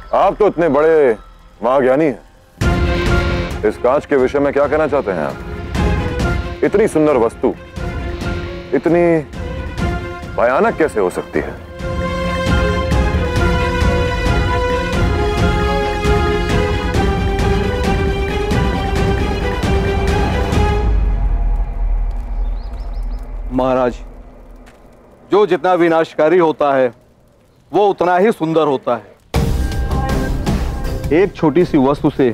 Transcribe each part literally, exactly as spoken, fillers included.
आप तो इतने बड़े महाज्ञानी हैं, इस कांच के विषय में क्या कहना चाहते हैं आप? इतनी सुंदर वस्तु इतनी भयानक कैसे हो सकती है? महाराज, जो जितना विनाशकारी होता है वो उतना ही सुंदर होता है। एक छोटी सी वस्तु से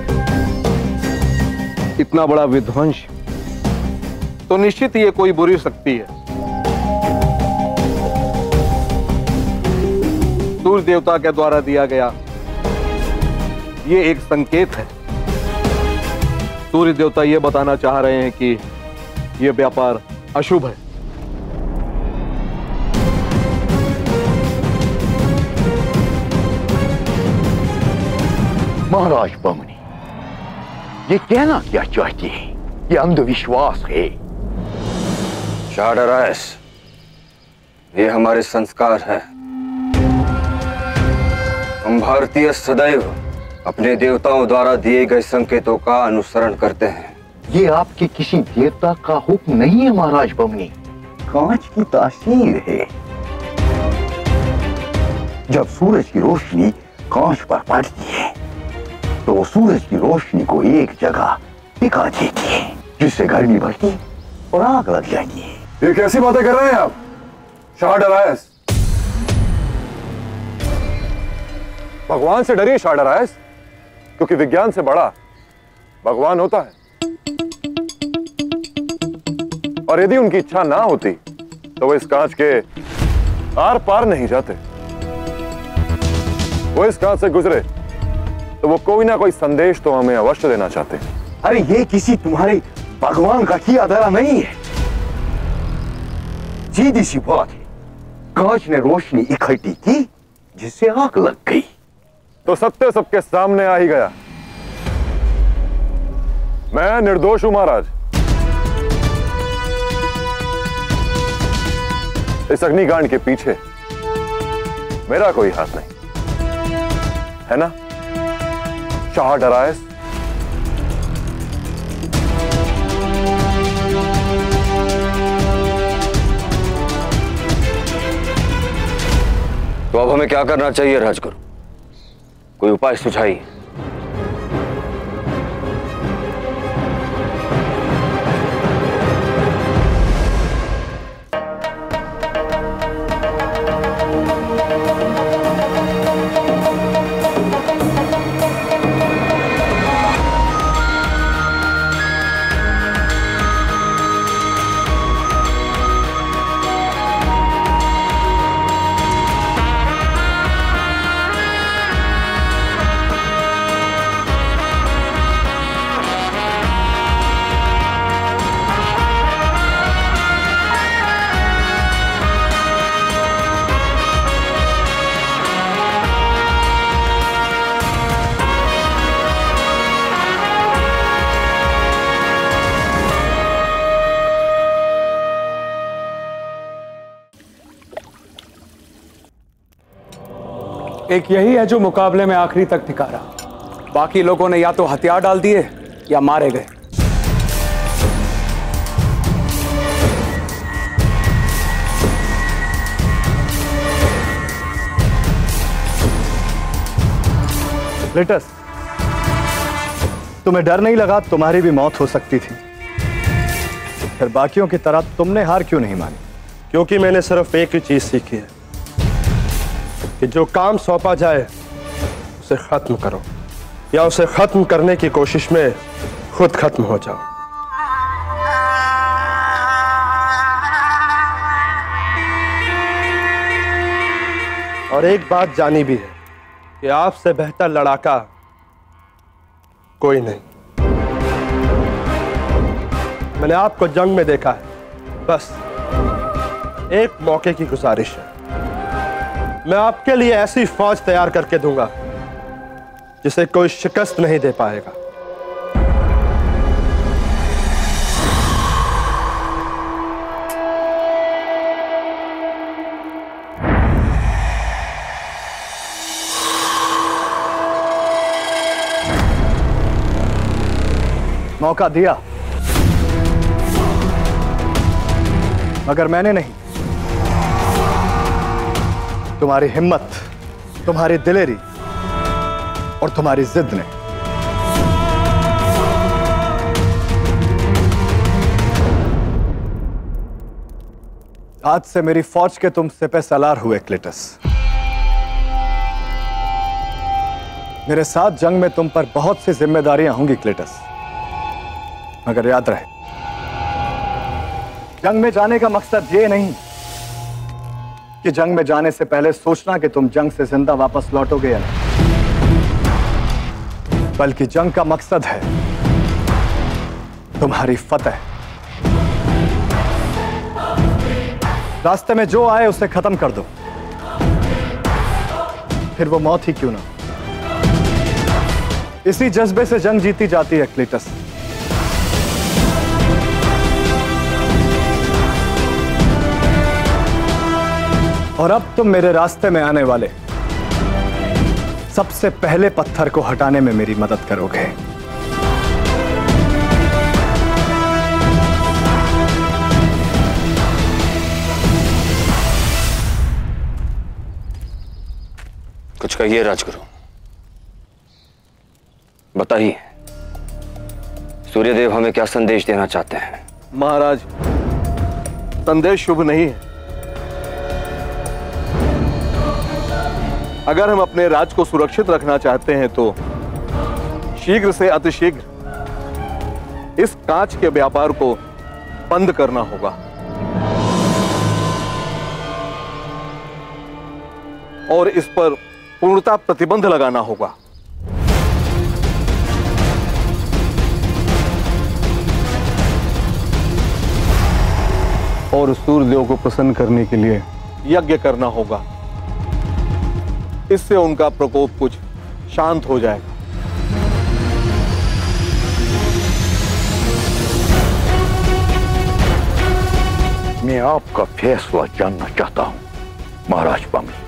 इतना बड़ा विध्वंस तो निश्चित ही ये कोई बुरी शक्ति है। सूर्य देवता के द्वारा दिया गया ये एक संकेत है। सूर्य देवता ये बताना चाह रहे हैं कि यह व्यापार अशुभ है। महाराज बमनी, ये कहना क्या चाहते हैं? ये अंधविश्वास है। शाह डरायस, ये हमारे संस्कार है। हम भारतीय सदैव अपने देवताओं द्वारा दिए गए संकेतों का अनुसरण करते हैं। ये आपके किसी देवता का हुक्म नहीं है महाराज बमनी, कांच की तासीर है। जब सूरज की रोशनी कांच पर पड़ती है तो वो सूरज की रोशनी को एक जगह टिका देती है, जिससे गर्मी बढ़ती और आग लग जाती है। ये कैसी बातें कर रहे हैं आप शाह डरायस? भगवान से डरिए शाह डरायस, क्योंकि विज्ञान से बड़ा भगवान होता है। और यदि उनकी इच्छा ना होती तो वो इस कांच के आर पार नहीं जाते। वो इस कांच से गुजरे तो वो कोई ना कोई संदेश तो हमें अवश्य देना चाहते हैं। अरे ये किसी तुम्हारे भगवान का किया धरा नहीं है। सीधी सी बात है, कांच ने रोशनी इकट्ठी की जिससे आग लग गई। तो सत्य सबके सामने आ ही गया। मैं निर्दोष हूं महाराज। इस अग्निकांड के पीछे मेरा कोई हाथ नहीं है ना शाह डरायस? तो अब हमें क्या करना चाहिए राजगुरु? कोई उपाय सुझाइए। एक यही है जो मुकाबले में आखिरी तक टिका रहा। बाकी लोगों ने या तो हथियार डाल दिए या मारे गए। लेटस, तुम्हें डर नहीं लगा तुम्हारी भी मौत हो सकती थी? फिर बाकियों की तरह तुमने हार क्यों नहीं मानी? क्योंकि मैंने सिर्फ एक ही चीज सीखी है कि जो काम सौंपा जाए उसे खत्म करो, या उसे खत्म करने की कोशिश में खुद खत्म हो जाओ। और एक बात जानी भी है कि आपसे बेहतर लड़ाका कोई नहीं। मैंने आपको जंग में देखा है, बस एक मौके की गुजारिश है। मैं आपके लिए ऐसी फौज तैयार करके दूंगा जिसे कोई शिकस्त नहीं दे पाएगा। मौका दिया, मगर मैंने नहीं। तुम्हारी हिम्मत, तुम्हारी दिलेरी और तुम्हारी जिद ने। आज से मेरी फौज के तुम सिपह सलार हुए क्लेटस। मेरे साथ जंग में तुम पर बहुत सी जिम्मेदारियां होंगी क्लेटस, मगर याद रहे, जंग में जाने का मकसद ये नहीं कि जंग में जाने से पहले सोचना कि तुम जंग से जिंदा वापस लौटोगे या नहीं, बल्कि जंग का मकसद है तुम्हारी फतह। रास्ते में जो आए उसे खत्म कर दो, फिर वो मौत ही क्यों ना। इसी जज्बे से जंग जीती जाती है क्लीटस। और अब तुम मेरे रास्ते में आने वाले सबसे पहले पत्थर को हटाने में मेरी मदद करोगे। कुछ कहिए राजगुरु, बताइए, सूर्यदेव हमें क्या संदेश देना चाहते हैं? महाराज, संदेश शुभ नहीं है। अगर हम अपने राज को सुरक्षित रखना चाहते हैं तो शीघ्र से अतिशीघ्र इस कांच के व्यापार को बंद करना होगा और इस पर पूर्णतः प्रतिबंध लगाना होगा। और सूर्यदेव को प्रसन्न करने के लिए यज्ञ करना होगा। इससे उनका प्रकोप कुछ शांत हो जाएगा। मैं आपका फैसला जानना चाहता हूं महाराज बमली।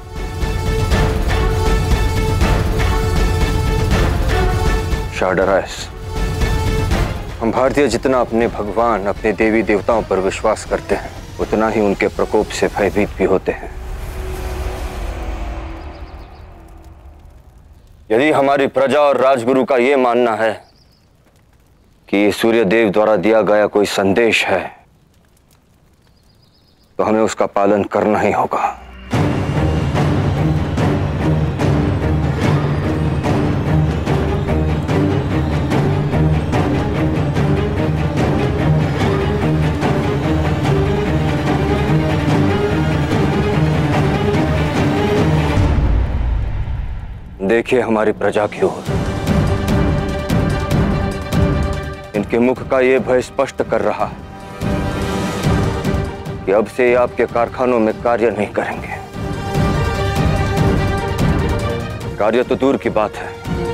शाडरायस, हम भारतीय जितना अपने भगवान, अपने देवी देवताओं पर विश्वास करते हैं, उतना ही उनके प्रकोप से भयभीत भी होते हैं। यदि हमारी प्रजा और राजगुरु का यह मानना है कि ये सूर्यदेव द्वारा दिया गया कोई संदेश है, तो हमें उसका पालन करना ही होगा। देखिए हमारी प्रजा की ओर, इनके मुख का ये भय स्पष्ट कर रहा है कि अब से ये आपके कारखानों में कार्य नहीं करेंगे। कार्य तो दूर की बात है,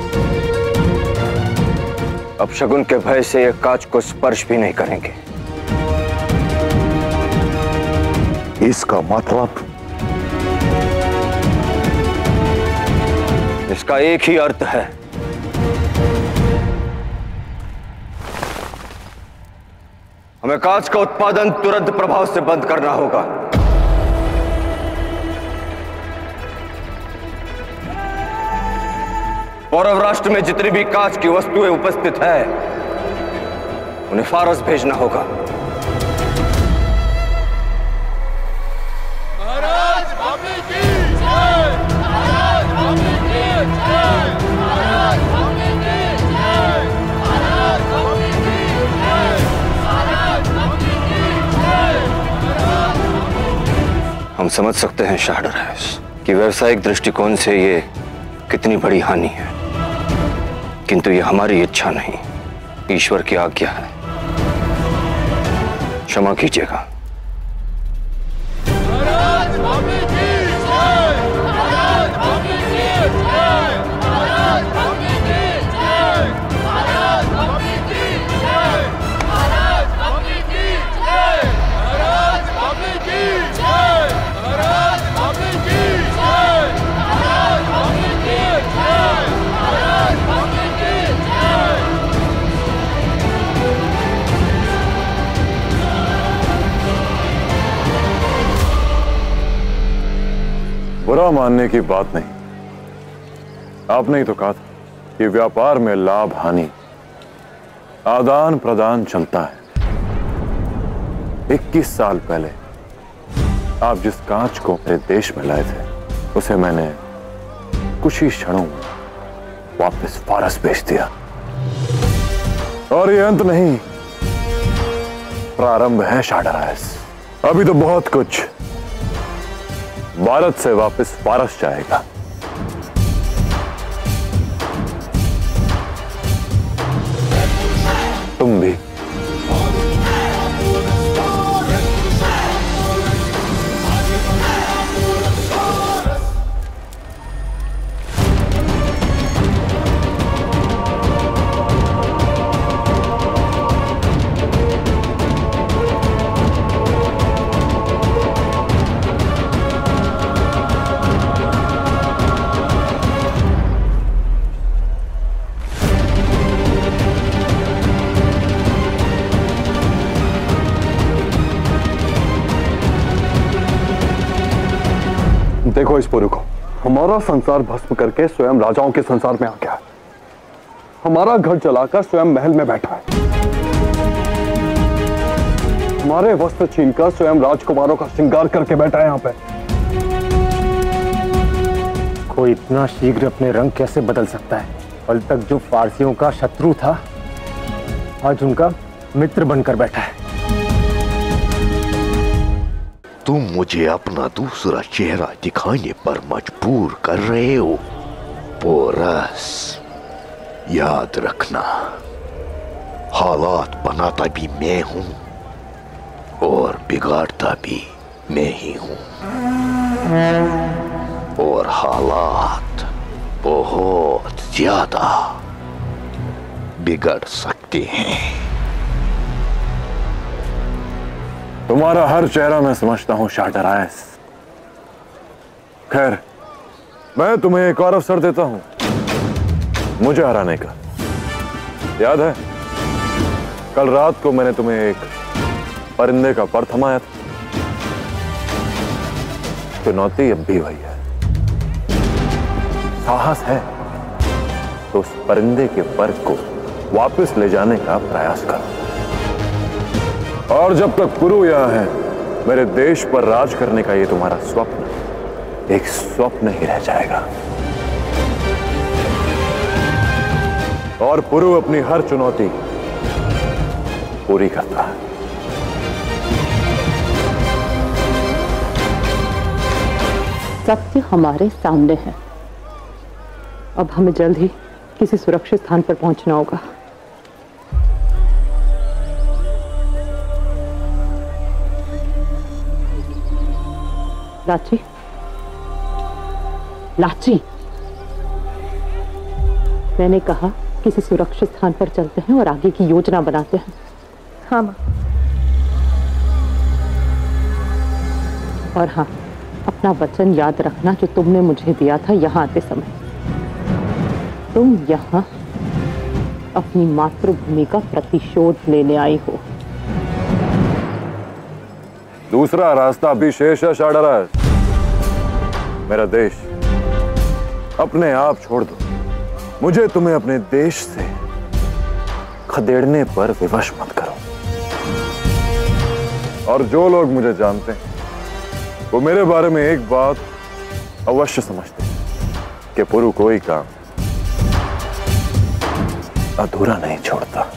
अब शगुन के भय से ये कांच को स्पर्श भी नहीं करेंगे। इसका मतलब? इसका एक ही अर्थ है, हमें कांच का उत्पादन तुरंत प्रभाव से बंद करना होगा। पौरव राष्ट्र में जितनी भी कांच की वस्तुएं उपस्थित है, उन्हें फारस भेजना होगा। हम समझ सकते हैं शाडरायस कि व्यावसायिक दृष्टिकोण से ये कितनी बड़ी हानि है, किंतु ये हमारी इच्छा नहीं, ईश्वर की आज्ञा है। क्षमा कीजिएगा। बुरा मानने की बात नहीं। आपने ही तो कहा था कि व्यापार में लाभ हानि आदान प्रदान चलता है। इक्कीस साल पहले आप जिस कांच को अपने देश में लाए थे उसे मैंने कुछ ही क्षणों में वापस फारस भेज दिया। और ये अंत नहीं, प्रारंभ है शाडरायस। अभी तो बहुत कुछ भारत से वापस फारस जाएगा। तुम भी। देखो इस पुरु को, हमारा संसार भस्म करके स्वयं राजाओं के संसार में आ गया है। हमारा घर जलाकर स्वयं महल में बैठा है। हमारे वस्त्र छीनकर स्वयं राजकुमारों का श्रृंगार करके बैठा है यहाँ पे। कोई इतना शीघ्र अपने रंग कैसे बदल सकता है? कल तक जो फारसियों का शत्रु था आज उनका मित्र बनकर बैठा है। तुम मुझे अपना दूसरा चेहरा दिखाने पर मजबूर कर रहे हो पोरस। याद रखना, हालात बनाता भी मैं हूं और बिगाड़ता भी मैं ही हूं। और हालात बहुत ज्यादा बिगड़ सकते हैं। तुम्हारा हर चेहरा मैं समझता हूं शाडरायस। खैर, मैं तुम्हें एक और अवसर देता हूं मुझे हराने का। याद है कल रात को मैंने तुम्हें एक परिंदे का पर थमाया था। चुनौती अब भी वही है। साहस है तो उस परिंदे के पर को वापस ले जाने का प्रयास करो। और जब तक पुरु यहां है मेरे देश पर राज करने का ये तुम्हारा स्वप्न एक स्वप्न ही रह जाएगा। और पुरु अपनी हर चुनौती पूरी करता है। सत्य हमारे सामने है। अब हमें जल्द ही किसी सुरक्षित स्थान पर पहुंचना होगा। लाची, लाची, मैंने कहा किसी सुरक्षित स्थान पर चलते हैं और आगे की योजना बनाते हैं। हाँ माँ। और हाँ, अपना वचन याद रखना जो तुमने मुझे दिया था यहाँ आते समय। तुम यहाँ अपनी मातृभूमि का प्रतिशोध लेने आई हो। दूसरा रास्ता भी शेष है शाडरायस। मेरा देश अपने आप छोड़ दो। मुझे तुम्हें अपने देश से खदेड़ने पर विवश मत करो। और जो लोग मुझे जानते हैं वो मेरे बारे में एक बात अवश्य समझते हैं कि पुरु कोई काम अधूरा नहीं छोड़ता।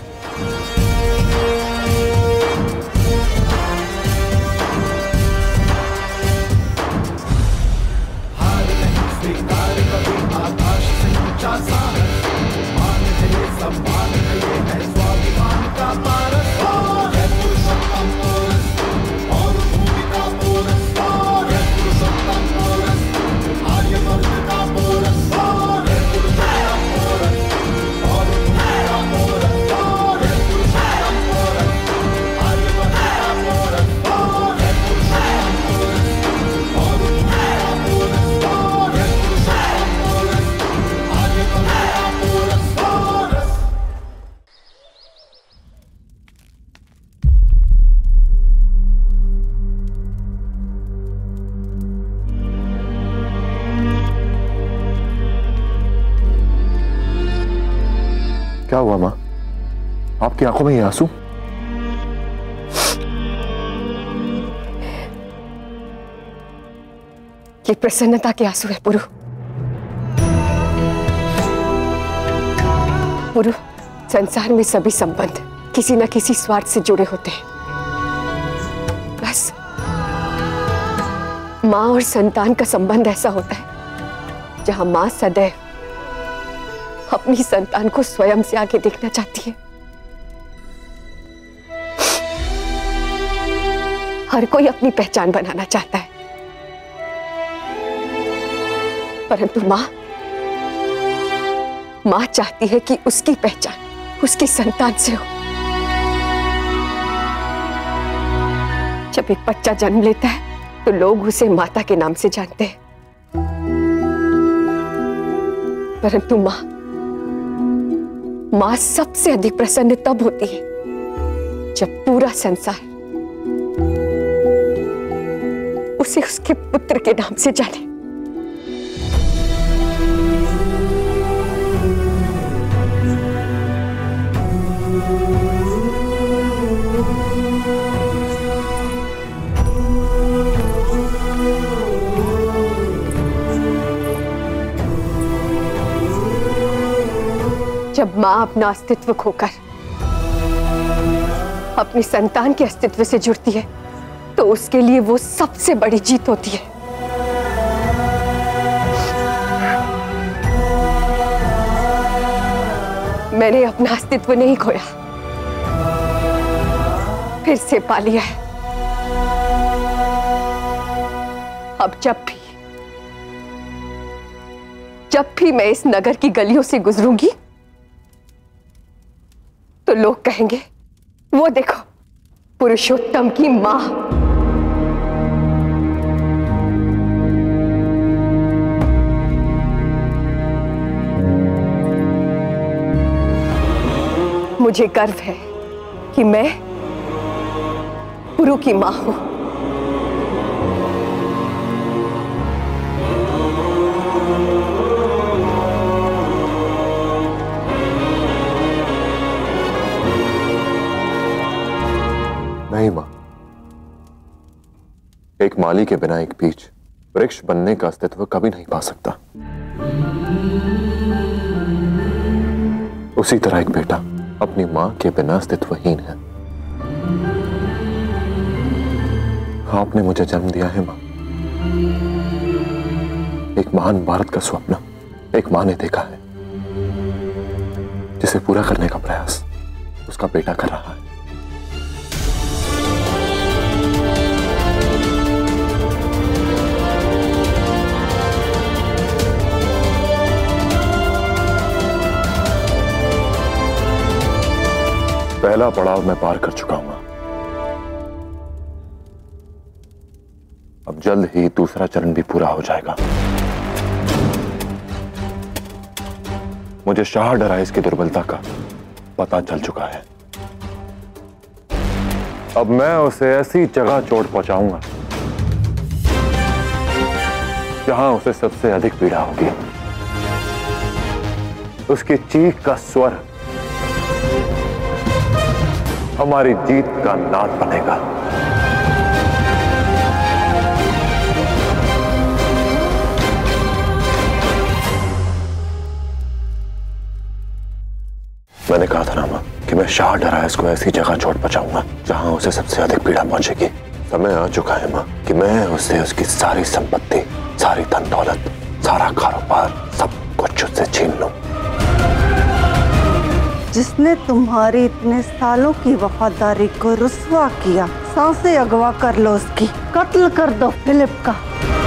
क्या हुआ माँ? आपकी आंखों में ये आंसू? ये प्रसन्नता के आंसू है पुरु। पुरु, संसार में सभी संबंध किसी न किसी स्वार्थ से जुड़े होते हैं। बस माँ और संतान का संबंध ऐसा होता है जहां माँ सदैव अपनी संतान को स्वयं से आगे देखना चाहती है। हर कोई अपनी पहचान बनाना चाहता है, परंतु माँ माँ चाहती है कि उसकी पहचान उसकी संतान से हो। जब एक बच्चा जन्म लेता है तो लोग उसे माता के नाम से जानते हैं, परंतु माँ माँ सबसे अधिक प्रसन्न तब होती है जब पूरा संसार उसे उसके पुत्र के नाम से जाने। जब माँ अपना अस्तित्व खोकर अपनी संतान के अस्तित्व से जुड़ती है तो उसके लिए वो सबसे बड़ी जीत होती है। मैंने अपना अस्तित्व नहीं खोया, फिर से पा लिया है। अब जब भी जब भी मैं इस नगर की गलियों से गुजरूंगी तो लोग कहेंगे, वो देखो पुरुषोत्तम की मां। मुझे गर्व है कि मैं पुरु की मां हूं। नहीं मां, एक माली के बिना एक बीज वृक्ष बनने का अस्तित्व कभी नहीं पा सकता। उसी तरह एक बेटा अपनी मां के बिना अस्तित्वहीन है। आपने मुझे जन्म दिया है मां। एक महान भारत का स्वप्न एक मां ने देखा है, जिसे पूरा करने का प्रयास उसका बेटा कर रहा है। पहला पड़ाव मैं पार कर चुका हूं। अब जल्द ही दूसरा चरण भी पूरा हो जाएगा। मुझे शाह डराइस की दुर्बलता का पता चल चुका है। अब मैं उसे ऐसी जगह चोट पहुंचाऊंगा जहां उसे सबसे अधिक पीड़ा होगी। उसकी चीख का स्वर हमारी जीत का नाद बनेगा। मैंने कहा था ना मां कि मैं शाह डराइस को ऐसी जगह चोट पहुंचाऊंगा जहां उसे सबसे अधिक पीड़ा पहुंचेगी। समय आ चुका है मां कि मैं उससे उसकी सारी संपत्ति, सारी धन दौलत, सारा कारोबार, सब कुछ उससे छीन लूं। जिसने तुम्हारी इतने सालों की वफादारी को रुस्वा किया, सांसें अगवा कर लो उसकी, कत्ल कर दो फिलिप का।